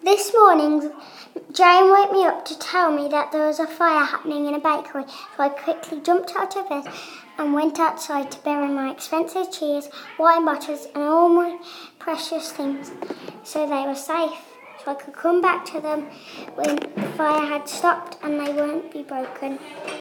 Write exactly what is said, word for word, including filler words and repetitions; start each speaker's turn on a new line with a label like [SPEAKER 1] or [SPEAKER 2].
[SPEAKER 1] This morning, Jane woke me up to tell me that there was a fire happening in a bakery, so I quickly jumped out of bed and went outside to bury my expensive cheese, wine bottles and all my precious things so they were safe, so I could come back to them when the fire had stopped and they won't be broken.